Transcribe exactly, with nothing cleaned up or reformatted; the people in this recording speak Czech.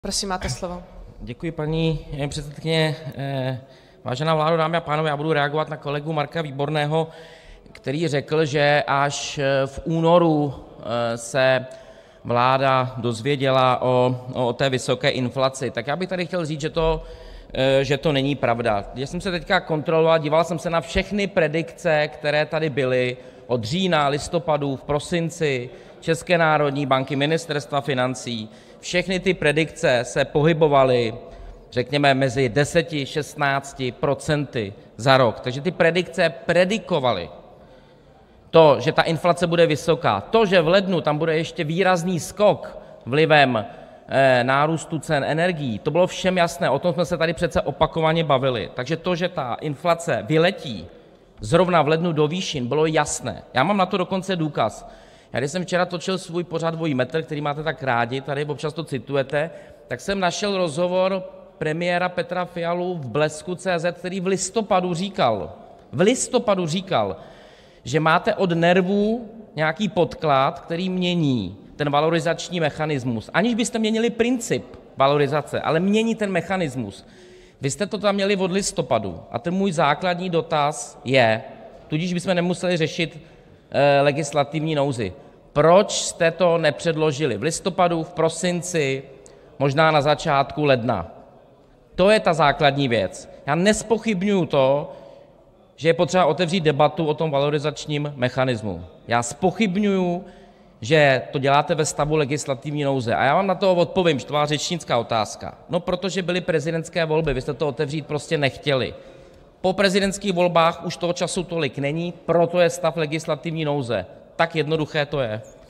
Prosím, máte slovo. Děkuji, paní předsedkyně. Vážená vládo, dámy a pánové, já budu reagovat na kolegu Marka Výborného, který řekl, že až v únoru se vláda dozvěděla o, o té vysoké inflaci. Tak já bych tady chtěl říct, že to, že to není pravda. Já jsem se teď kontroloval, díval jsem se na všechny predikce, které tady byly od října, listopadu, v prosinci, České národní banky, Ministerstva financí. Všechny ty predikce se pohybovaly, řekněme, mezi deseti šestnácti procenty za rok. Takže ty predikce predikovaly to, že ta inflace bude vysoká. To, že v lednu tam bude ještě výrazný skok vlivem nárůstu cen energií, to bylo všem jasné, o tom jsme se tady přece opakovaně bavili. Takže to, že ta inflace vyletí zrovna v lednu do výšin, bylo jasné. Já mám na to dokonce důkaz. Já když jsem včera točil svůj pořad Dvojí metr, který máte tak rádi, tady občas to citujete, tak jsem našel rozhovor premiéra Petra Fialy v Blesku tečka cé zet, který v listopadu říkal, v listopadu říkal, že máte od NERVu nějaký podklad, který mění ten valorizační mechanismus, aniž byste měnili princip valorizace, ale mění ten mechanismus. Vy jste to tam měli od listopadu a ten můj základní dotaz je, tudíž bychom nemuseli řešit eh, legislativní nouzi. Proč jste to nepředložili v listopadu, v prosinci, možná na začátku ledna? To je ta základní věc. Já nezpochybňuju to, že je potřeba otevřít debatu o tom valorizačním mechanismu. Já zpochybňuju, že to děláte ve stavu legislativní nouze. A já vám na to odpovím, že to byla řečnická otázka. No, protože byly prezidentské volby, vy jste to otevřít prostě nechtěli. Po prezidentských volbách už toho času tolik není, proto je stav legislativní nouze. Tak jednoduché to je.